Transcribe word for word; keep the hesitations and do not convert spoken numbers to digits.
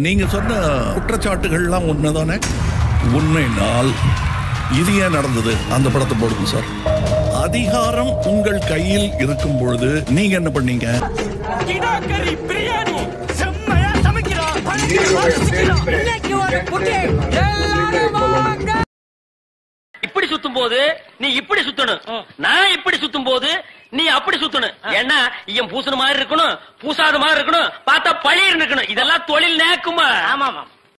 நீங்க சொன்ன குற்றச்சாட்டுகள்லாம் உண்மைதானே? உண்மைனால் இது ஏன் நடந்தது? அந்த படத்தை போடுங்க சார். அதிகாரம் உங்கள் கையில் இருக்கும் பொழுது நீங்க என்ன பண்ணீங்க? இப்படி சுத்தும் போது நீ இப்படி சுத்தணும், நான் இப்படி சுத்தும் போது நீ அப்படி சுத்தணும். ஏன்னா இவன் பூசண மாதிரி இருக்கணும், பூசாத மாதிரி இருக்கணும், பார்த்தா பழி இருக்கணும். இதெல்லாம் தொழில் நேக்குமா? ஆமா ஆமா.